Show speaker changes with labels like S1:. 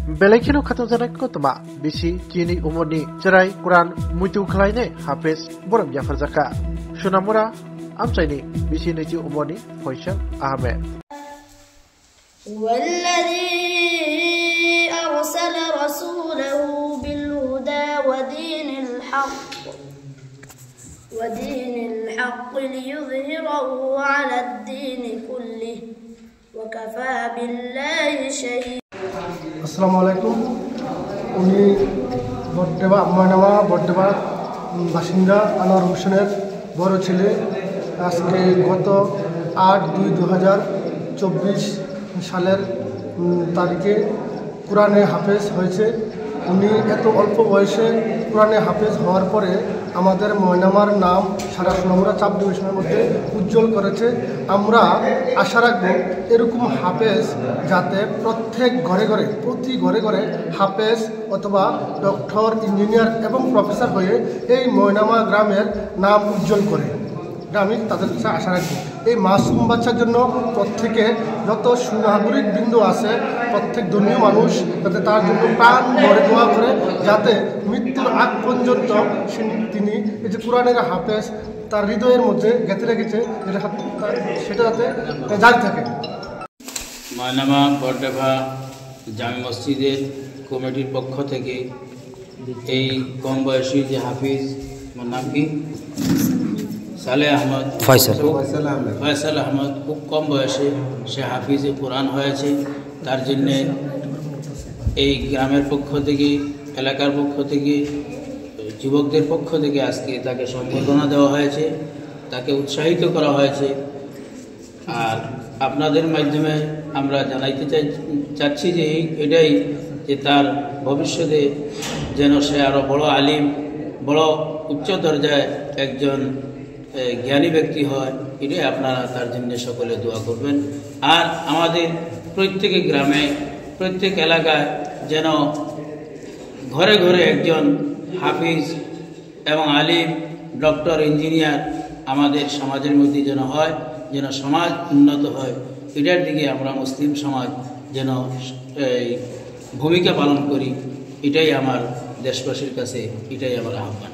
S1: बेलायखिनो खाथं जानाय कतमा बिसि किनि उमरनि जेराय कुरान मुइतु खलायने हाफिज बरम जाफर जाका सुनामुरा आमचाइनि बिसि नैथि उमरनि फैसल आहमेद
S2: والذي أرسل رسوله بالهدى ودين الحق ليظهره على الدين كله وكفى بالله شهيدا
S3: আসসালামু আলাইকুম। উনি বর্দেবা ময়নামা বর্দেবা বাসিন্দা আনোয়ার হোসেনের বড় ছেলে। আজকে গত 8/2/2024 সালের তারিখে কোরআনে হাফেজ হয়েছে। উনি এত অল্প বয়সে কোরআনে হাফেজ হওয়ার পরে আমাদের ময়নামার নাম সারা সোনামুড়া চাপ ডিভিশনের মধ্যে উজ্জ্বল করেছে। আমরা আশা রাখব এরকম হাফেজ যাতে প্রত্যেক ঘরে ঘরে প্রতি ঘরে ঘরে হাফেজ অথবা ডক্টর, ইঞ্জিনিয়ার এবং প্রফেসর হয়ে এই ময়নামা গ্রামের নাম উজ্জ্বল করে। এটা আমি তাদের কাছে আশা রাখবো। এই মাসুম বাচ্চার জন্য প্রত্যেকে যত সুনাগরিক বিন্দু আছে প্রত্যেক ধর্মীয় মানুষ যাতে তার জন্য প্রাণ ভরে দোয়া করে যাতে মৃত্যুর আগ পর্যন্ত তিনি এই যে কোরআনের হাফেজ তার হৃদয়ের মধ্যে গেঁথে রেখেছে সেটা যাতে জারি থাকে।
S4: ময়নামা বড়ডেভা জামে মসজিদের কমিটির পক্ষ থেকে এই কম বয়সী যে হাফিজ, আমার নাম কি ফয়সাল আহমদ, খুব কম বয়সে সে হাফিজে কোরআন হয়েছে। তার জন্যে এই গ্রামের পক্ষ থেকে, এলাকার পক্ষ থেকে, যুবকদের পক্ষ থেকে আজকে তাকে সম্বর্ধনা দেওয়া হয়েছে, তাকে উৎসাহিত করা হয়েছে। আর আপনাদের মাধ্যমে আমরা জানাইতে চাচ্ছি যে এটাই যে তার ভবিষ্যতে যেন সে আরও বড় আলিম, বড় উচ্চ দরজায় একজন জ্ঞানী ব্যক্তি হয়। এটাই আপনারা তার জন্য সকলে দোয়া করবেন। আর আমাদের প্রত্যেক গ্রামে, প্রত্যেক এলাকায় যেন ঘরে ঘরে একজন হাফিজ এবং আলিম, ডক্টর, ইঞ্জিনিয়ার আমাদের সমাজের মধ্যে যেন হয়, যেন সমাজ উন্নত হয়। এটার দিকে আমরা মুসলিম সমাজ যেন ভূমিকা পালন করি। এটাই আমার দেশবাসীর কাছে, এটাই আমার আহ্বান।